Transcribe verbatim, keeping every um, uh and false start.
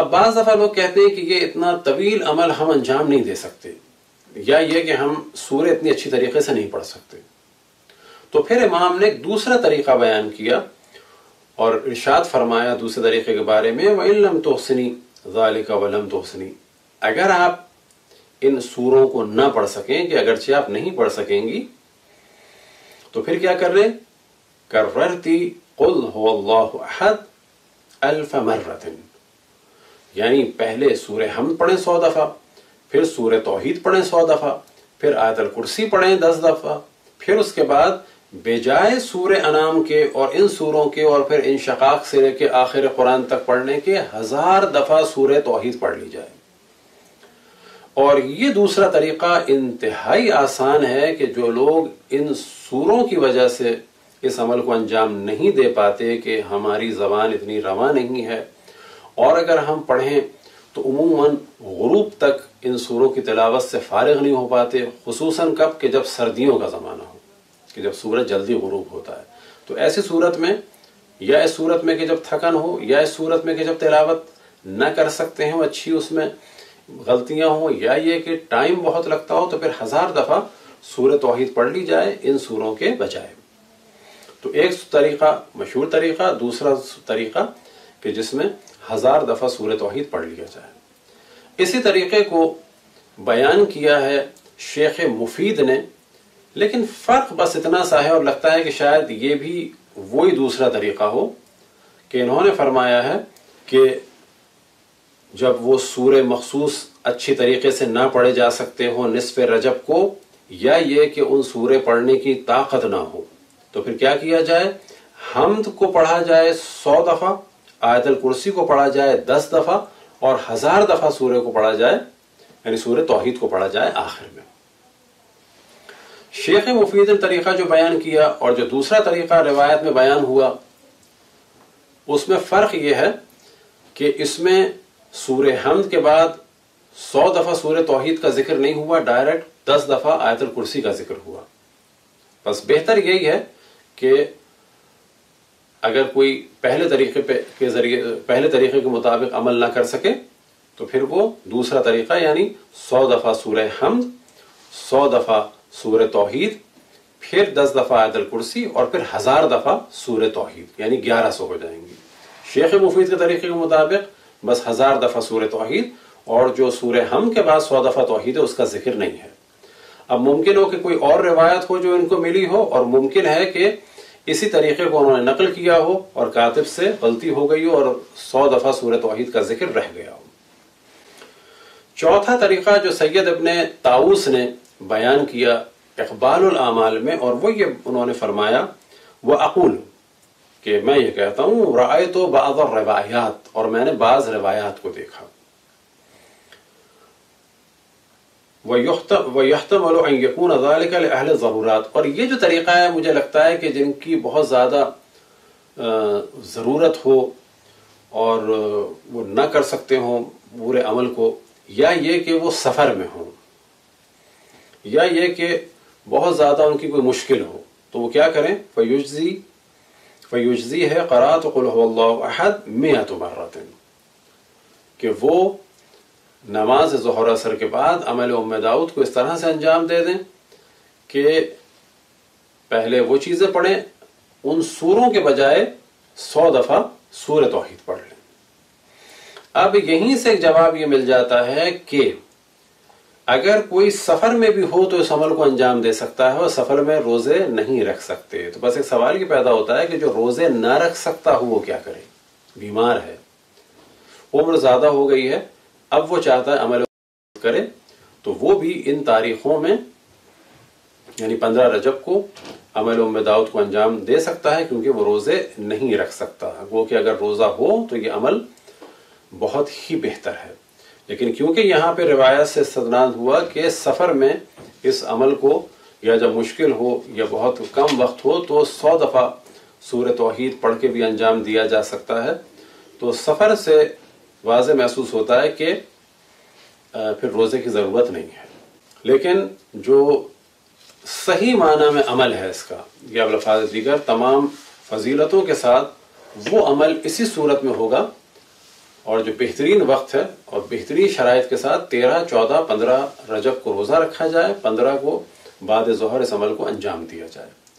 اب بعض دفعہ لوگ کہتے ہیں کہ یہ اتنا طویل عمل ہم انجام نہیں دے سکتے، یا یہ کہ ہم سورہ اتنی اچھی طریقے سے نہیں پڑھ سکتے. تو پھر امام نے ایک دوسرا طریقہ بیان کیا اور ارشاد فرمایا دوسرے طریقے کے بارے میں، وَإِن لَمْ تُحْسِنِي ذَلِكَ وَلَمْ تُحْسِنِي، اگر آپ ان سوروں کو نہ پڑھ سکیں کہ اگرچہ آپ نہیں پڑھ سکیں گی تو پھر کیا کر رہے؟ کَرَّرْتِ قُلْ هُوَ اللَّهُ أَحَدٌ أَلْفَ مَرَّةٍ، یعنی پہلے سورہ حمد پڑھیں سو دفعہ، پھر سورہ توحید پڑھیں سو دفعہ، پھر آیت الکرسی پڑھیں دس دفعہ، پھر اس کے بعد بجائے سورہ انعام کے اور ان سوروں کے اور پھر انشقاق سے لے کے آخر قرآن تک پڑھنے کے ہزار دفعہ سورہ توحید پڑھ لی جائے. اور یہ دوسرا طریقہ انتہائی آسان ہے کہ جو لوگ ان سوروں کی وجہ سے اس عمل کو انجام نہیں دے پاتے کہ ہماری زبان اتنی رواں نہیں ہے، اور اگر ہم پڑھیں تو عموماً غروب تک ان سوروں کی تلاوت سے فارغ نہیں ہو پاتے، خصوصاً کب کہ جب سردیوں کا زمانہ ہو، کہ جب سورج جلدی غروب ہوتا ہے. تو ایسی صورت میں، یا اس صورت میں کہ جب تھکن ہو، یا اس صورت میں کہ جب تلاوت نہ کر سکتے ہیں اچھی، اس میں غلطیاں ہوں، یا یہ کہ ٹائم بہت لگتا ہو، تو پھر ہزار دفعہ سورہ توحید پڑھ لی جائے ان سوروں کے بجائے. تو ایک طریقہ مشہور طریقہ، دوسرا طریقہ کہ جس میں ہزار دفعہ سورہ توحید پڑھ لیا جائے. اسی طریقے کو بیان کیا ہے شیخ مفید نے، لیکن فرق بس اتنا سا ہے، اور لگتا ہے کہ شاید یہ بھی وہی دوسرا طریقہ ہو، کہ انہوں نے فرمایا ہے کہ جب وہ سورہ مخصوص اچھی طریقے سے نہ پڑھے جا سکتے ہوں نصف رجب کو، یا یہ کہ ان سورے پڑھنے کی طاقت نہ ہو، تو پھر کیا کیا جائے؟ حمد کو پڑھا جائے سو دفعہ، آیت الکرسی کو پڑھا جائے دس دفعہ، اور ہزار دفعہ سورہ کو پڑھا جائے، یعنی سورہ توحید کو پڑھا جائے آخر میں. شیخ مفید نے طریقہ جو بیان کیا اور جو دوسرا طریقہ روایت میں بیان ہوا، اس میں فرق یہ ہے کہ اس میں سورہ حمد کے بعد سو دفعہ سورہ توحید کا ذکر نہیں ہوا، ڈائریکٹ دس دفعہ آیت الکرسی کا ذکر ہوا. بس بہتر یہی ہے کہ اگر کوئی پہلے طریقے پہ کے ذریعے پہلے طریقے کے مطابق عمل نہ کر سکے تو پھر وہ دوسرا طریقہ، یعنی سو دفعہ سورہ حمد، سو دفعہ سورہ توحید، پھر دس دفعہ آیت الکرسی، اور پھر ہزار دفعہ سورہ توحید، یعنی گیارہ سو ہو جائیں گی. شیخ مفید کے طریقے کے مطابق بس ہزار دفعہ سورہ توحید، اور جو سورہ حمد کے بعد سو دفعہ توحید ہے اس کا ذکر نہیں ہے. اب ممکن ہو کہ کوئی اور روایت ہو جو ان کو ملی ہو، اور ممکن ہے کہ اسی طریقے کو انہوں نے نقل کیا ہو اور کاتب سے غلطی ہو گئی ہو اور سو دفعہ سورہ توحید کا ذکر رہ گیا ہو. چوتھا طریقہ جو سید ابن طاؤس نے بیان کیا اقبال الاعمال میں، اور وہ یہ انہوں نے فرمایا، وہ اقول، کہ میں یہ کہتا ہوں، رأیت بعض الروایات، اور میں نے بعض روایات کو دیکھا، وَيُحْتَمَلُ أَن يَكُونَ ذَلِكَ لِأَهْلِ الضَّرُورَاتِ، اور یہ جو طریقہ ہے مجھے لگتا ہے کہ جن کی بہت زیادہ ضرورت ہو اور وہ نہ کر سکتے ہوں پورے عمل کو، یا یہ کہ وہ سفر میں ہوں، یا یہ کہ بہت زیادہ ان کی کوئی مشکل ہو، تو وہ کیا کریں؟ فَيُجْزِي فَيُجْزِي ہے قرأت قُلْ هُوَ اللَّهُ أَحَدٌ مِئَةَ مَرَّةٍ، کہ وہ نماز ظہر اثر کے بعد عمل ام داؤد کو اس طرح سے انجام دے دیں کہ پہلے وہ چیزیں پڑھیں، ان سوروں کے بجائے سو دفعہ سورہ توحید پڑھ لیں. اب یہیں سے ایک جواب یہ مل جاتا ہے کہ اگر کوئی سفر میں بھی ہو تو اس عمل کو انجام دے سکتا ہے، اور سفر میں روزے نہیں رکھ سکتے. تو بس ایک سوال یہ پیدا ہوتا ہے کہ جو روزے نہ رکھ سکتا ہو وہ کیا کرے؟ بیمار ہے، عمر زیادہ ہو گئی ہے، اب وہ چاہتا ہے عمل کرے، تو وہ بھی ان تاریخوں میں، یعنی پندرہ رجب کو عمل ام داؤد کو انجام دے سکتا ہے، کیونکہ وہ روزے نہیں رکھ سکتا. وہ کہ اگر روزہ ہو تو یہ عمل بہت ہی بہتر ہے. لیکن کیونکہ یہاں پہ روایت سے استدلال ہوا کہ سفر میں اس عمل کو، یا جب مشکل ہو یا بہت کم وقت ہو، تو سو دفعہ سورہ توحید پڑھ کے بھی انجام دیا جا سکتا ہے، تو سفر سے واضح محسوس ہوتا ہے کہ پھر روزے کی ضرورت نہیں ہے. لیکن جو صحیح معنی میں عمل ہے اس کا، یا الفاظ دیگر تمام فضیلتوں کے ساتھ، وہ عمل اسی صورت میں ہوگا اور جو بہترین وقت ہے اور بہترین شرائط کے ساتھ تیرہ چودہ پندرہ رجب کو روزہ رکھا جائے، پندرہ کو بعد ظہر اس عمل کو انجام دیا جائے۔